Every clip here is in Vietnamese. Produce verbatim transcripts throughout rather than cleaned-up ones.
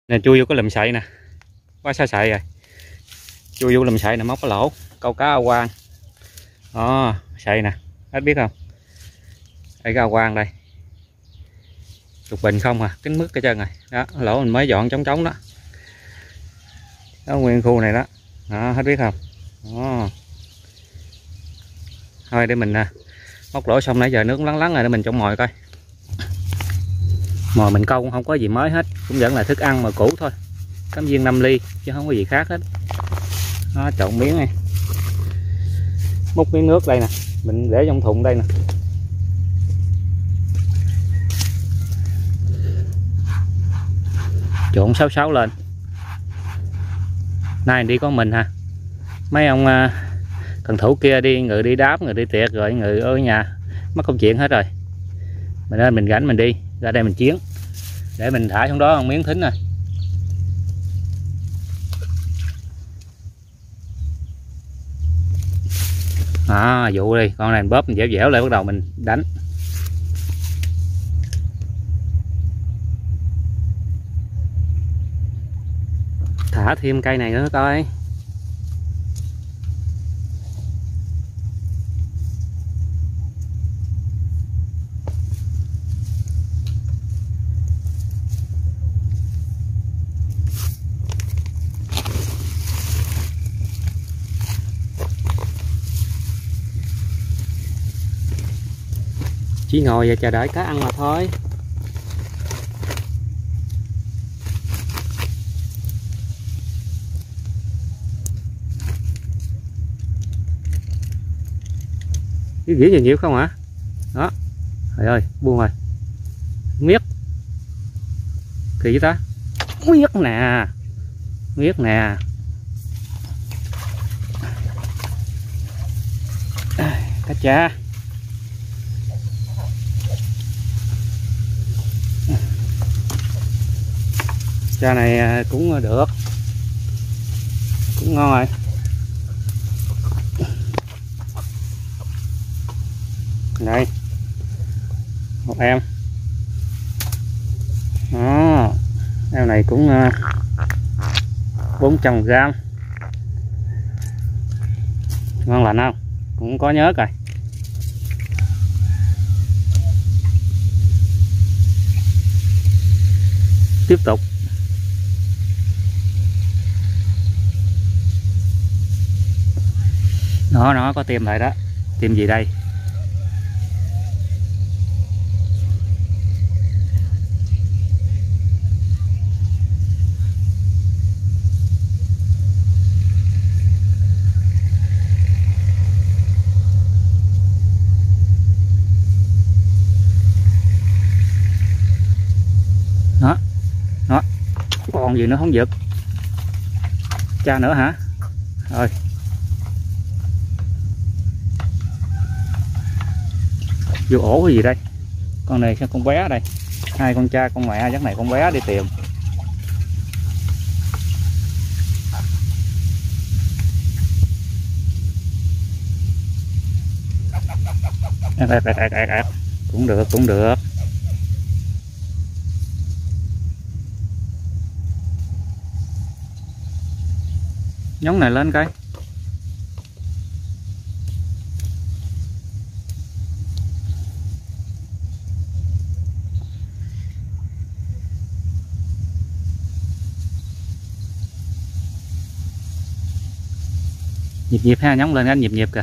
Nè chui vô cái lùm sậy nè, quá xa sậy rồi. Chui vô lùm sậy nè, móc cái lỗ câu cá ao quan đó, sậy nè, hết biết không. Đây cái ao quan đây, lục bình không à, kính mứt cái chân rồi đó, lỗ mình mới dọn trống trống đó, đó nguyên khu này đó, đó hết biết không đó. Thôi để mình móc lỗ xong nãy giờ nước lắng lắng rồi, để mình trông mồi coi. Mồi mình câu cũng không có gì mới hết, cũng vẫn là thức ăn mà cũ thôi, cám viên năm ly chứ không có gì khác hết. Nó trộn miếng này, múc miếng nước đây nè, mình để trong thùng đây nè. Trộn sáu sáu lên. Nay đi có mình ha, mấy ông cần thủ kia đi, người đi đáp, người đi tiệc rồi, người ở nhà mất công chuyện hết rồi. Mình nên mình gánh mình đi ra đây mình chiến, để mình thả xuống đó một miếng thính rồi. À, dụ đi, con này mình bóp mình dẻo dẻo lại, bắt đầu mình đánh. Thả thêm cây này nữa coi. Chỉ ngồi và chờ đợi cá ăn mà thôi. Cái ghĩa nhiều nhiều không hả? Đó. Trời ơi, buông rồi. Miết. Kỳ vậy ta? Miết nè. Miết nè. Cá cha. Cha này cũng được, cũng ngon rồi. Đây một em đó, em này cũng bốn trăm gram, ngon lành không, cũng có nhớ rồi. Tiếp tục. Nó nó có tìm lại đó. Tìm gì đây? Đó. Đó. Còn gì nữa không giật? Cha nữa hả? Rồi. Vô ổ cái gì đây? Con này sao con bé đây? Hai con cha con mẹ, chắc này con bé đi tìm. Cũng được, cũng được. Nhúng này lên coi. Nhịp nhịp ha, nhúng lên anh, nhịp nhịp kìa.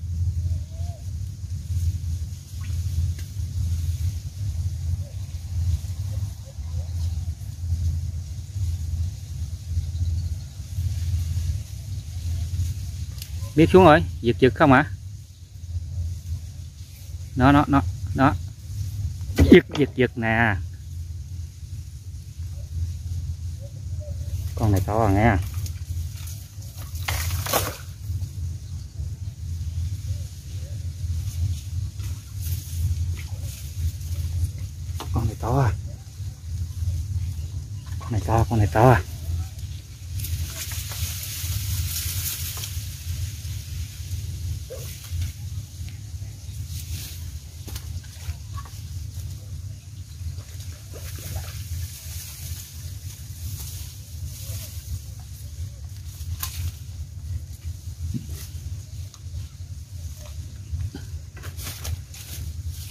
Biết xuống rồi, giật giật không hả? Nó nó nó nó. Giật giật giật nè. Con này to rồi nghe. Con này to à. Con này to, con này to à.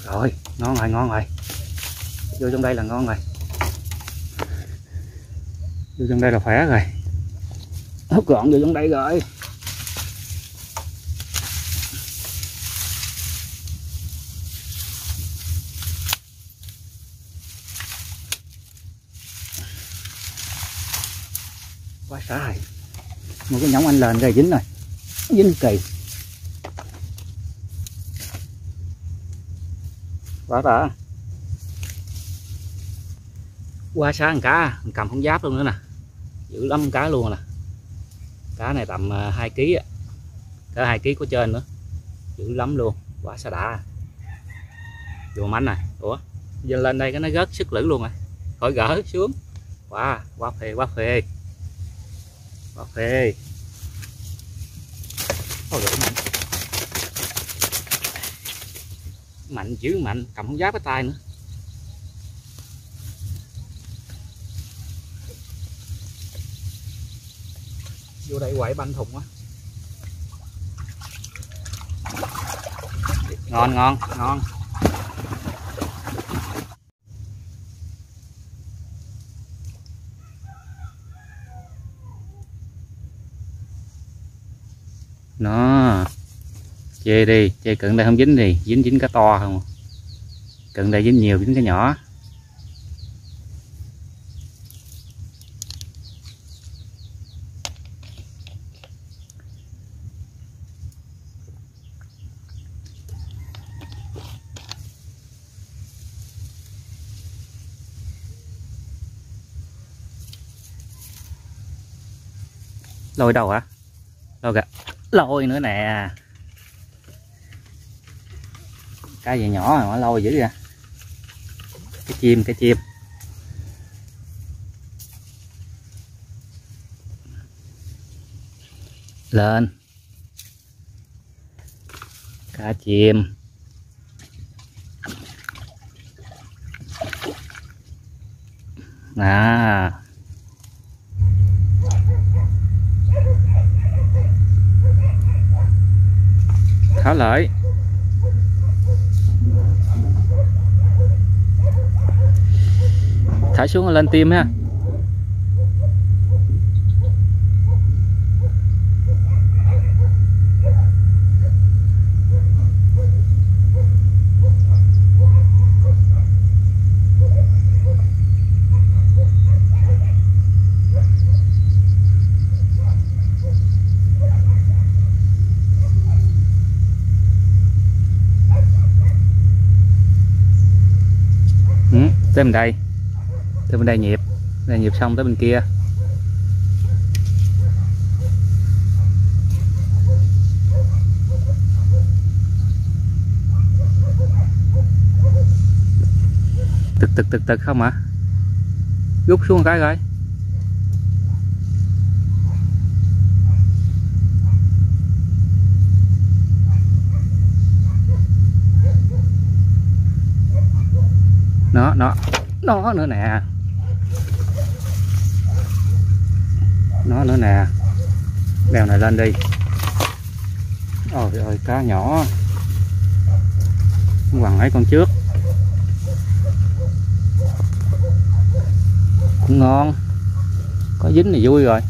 Rồi, ngon rồi, ngon rồi. Vô trong đây là ngon rồi. Vô trong đây là khỏe rồi. Hút gọn vô trong đây rồi. Quá sai. Một cái nhõng anh lên rồi dính rồi. Dính kỳ. Quá đã. Quá sáng cá, cầm không giáp luôn nữa nè. Dữ lắm cá luôn nè. Cá này tầm hai ký á. Cả hai ký có trên nữa. Dữ lắm luôn, quá xa đã. Vô mánh này. Ủa, giờ lên đây cái nó rớt sức lử luôn rồi. Khỏi gỡ xuống. Quá, quá phê, quá phê. Quá phê. Ôi giời, mạnh. Mạnh dữ mạnh, cầm không giáp cái tay nữa. Vô đây quậy banh thùng á. Ngon ngon ngon. Nó chê đi, chê cận đây không dính thì dính dính cá to không, cận đây dính nhiều dính cá nhỏ. Lôi đâu hả? Lôi kìa, lôi nữa nè. Cái gì nhỏ mà lôi dữ ra. Cái chim, cái chim. Lên. Cá chim. À. Thả lại. Thả xuống lên tim ha. Ừ, tới bên đây, tới bên đây nhịp, đây nhịp xong tới bên kia. Tực tực tực tực không hả? Rút xuống cái rồi. Nó nó nó nữa nè, nó nữa nè. Đèo này lên đi. Ôi ơi, cá nhỏ không bằng mấy con trước. Cũng ngon, có dính thì vui rồi.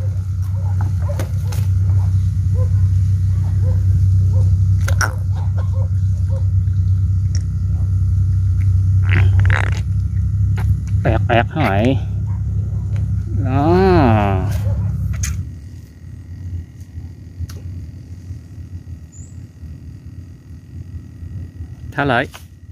Ẹt ẹt hả mày? Đó. Thả lại.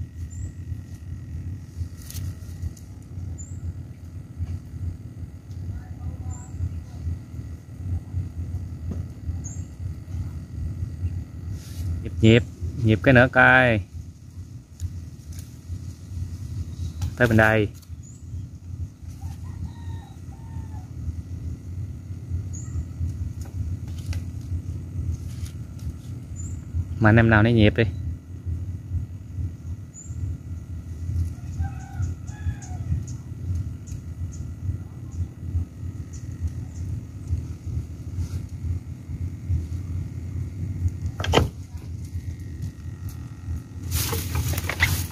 Nhịp nhịp, nhịp cái nữa coi. Tới bên đây. Mà anh em nào nấy nhịp đi.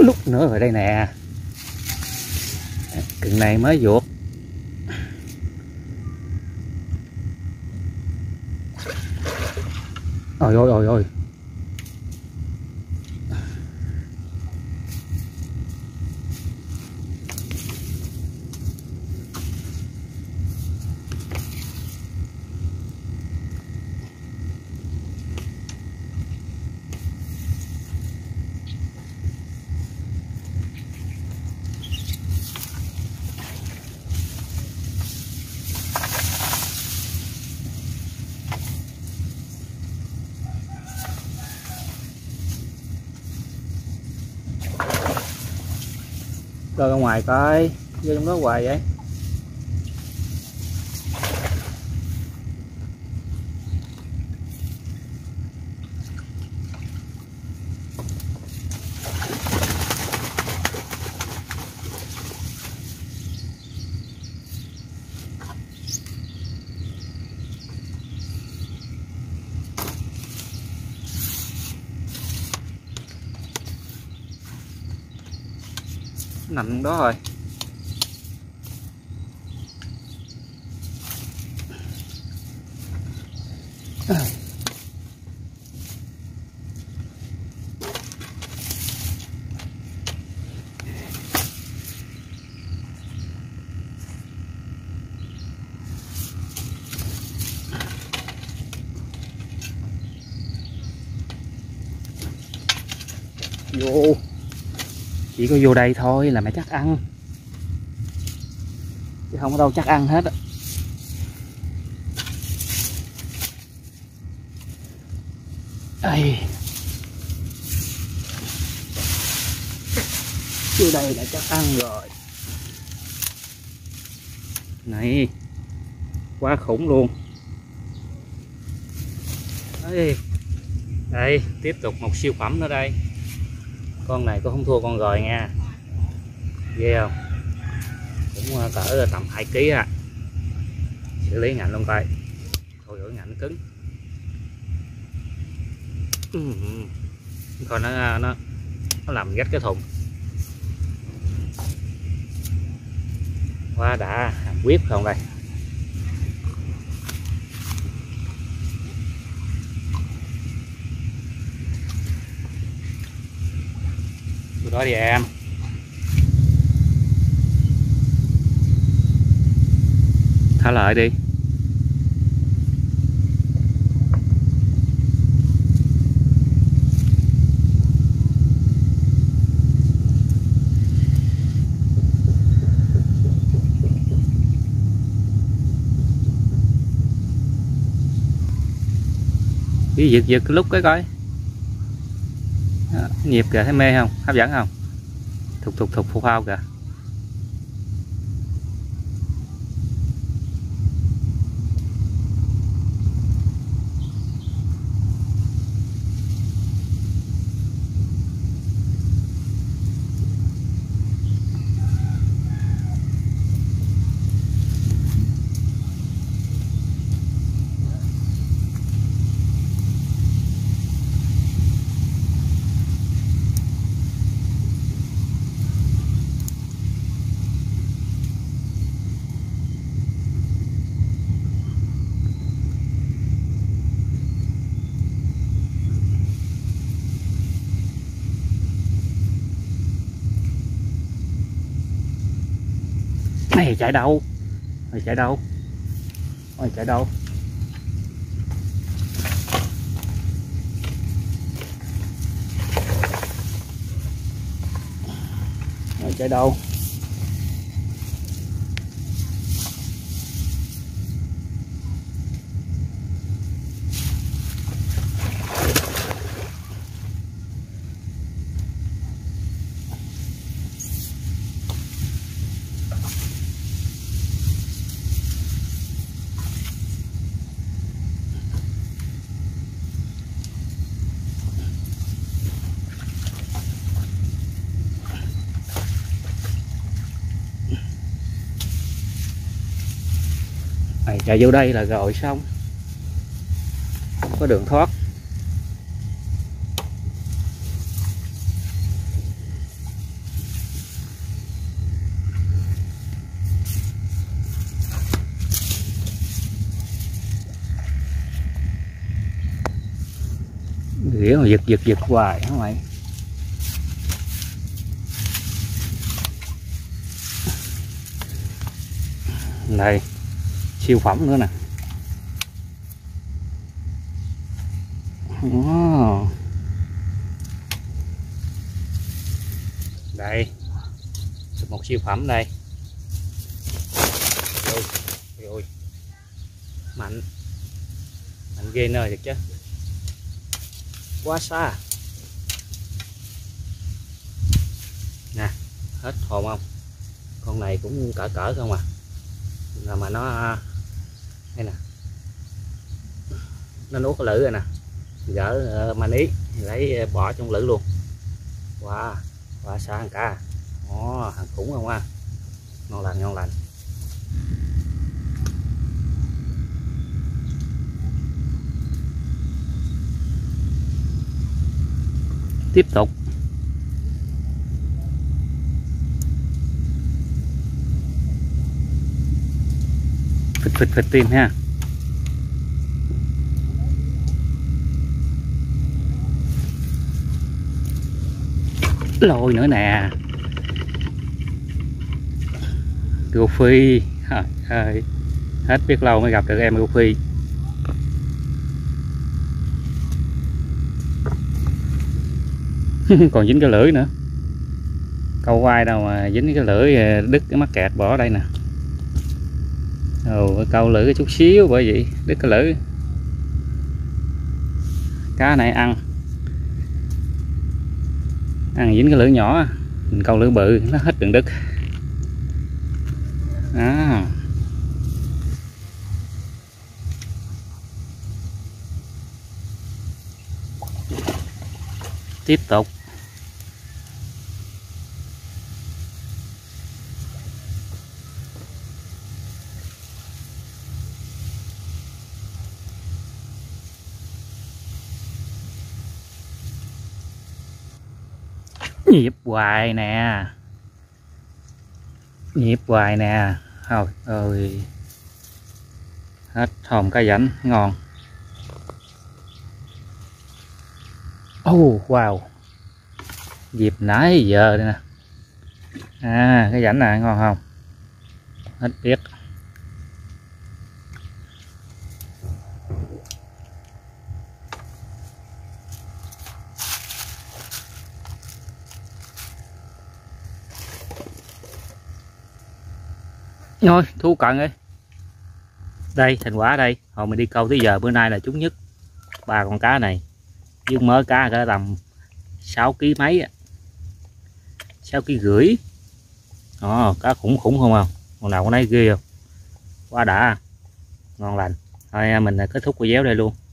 lúc nữa rồi đây nè. Cừng này mới vuột. Ôi ôi ôi ôi. Rồi ra ngoài coi, vô trong đó hoài vậy. Nằm đó rồi. Vô, chỉ có vô đây thôi là mày chắc ăn, chứ không có đâu chắc ăn hết á. Đây, vô đây là chắc ăn rồi. Này, quá khủng luôn. Đây, đây tiếp tục một siêu phẩm nữa đây. Con này cũng không thua con rồi nha, ghê không, cũng cỡ tầm hai ký à. Xử lý ngạnh luôn coi, thôi ổi ngạnh cứng. Coi nó nó nó làm rách cái thùng. Quá đã, hàng quyết không đây. Vô đó đi em. Thả lại đi. Đi giật giật lúc cái coi. Đó, nhịp kìa, thấy mê không, hấp dẫn không, thục thục thục phao phao kìa. Mày chạy đâu? Mày chạy đâu? Mày chạy đâu? Mày chạy đâu? Mày chạy vô đây là rồi xong, không có đường thoát. Ghĩa mà giật giật giật hoài không mày. Đây siêu phẩm nữa nè. Oh. Đây một siêu phẩm đây. Ôi, ôi. Mạnh mạnh ghê nơi được chứ, quá xa nè, hết hồn không. Con này cũng cỡ cỡ không à, nào mà nó đây nè, nó nuốt cái lưỡi rồi nè, gỡ uh, mani lấy bỏ trong lưỡi luôn. Wow, quá xa hàng cá. Ồ, hàng khủng không ha, ngon lành ngon lành. Tiếp tục phịch phịch phịch tim ha. Lôi nữa nè, Goofy ơi, hết biết lâu mới gặp được em Goofy. Còn dính cái lưỡi nữa, câu quay đâu mà dính cái lưỡi đứt cái mắc kẹt bỏ đây nè. Ồ, câu lưỡi chút xíu bởi vậy đứt cái lưỡi. Cá này ăn ăn dính cái lưỡi nhỏ, mình câu lưỡi bự nó hết đường đứt. À. Tiếp tục nhịp hoài nè, nhịp hoài nè. Thôi ơi, hết hồn cá rảnh ngon. Oh wow, dịp nãy giờ đây nè. À cái rảnh này ngon không, hết biết. Thôi thu cận đi. Đây thành quả đây, hồi mình đi câu tới giờ bữa nay là trúng nhất ba con cá này, với mớ cá cỡ tầm sáu ký mấy á, sáu ký rưỡi. Đó, cá khủng khủng không không, con nào con nấy ghê không, quá đã, ngon lành. Thôi mình kết thúc video đây luôn.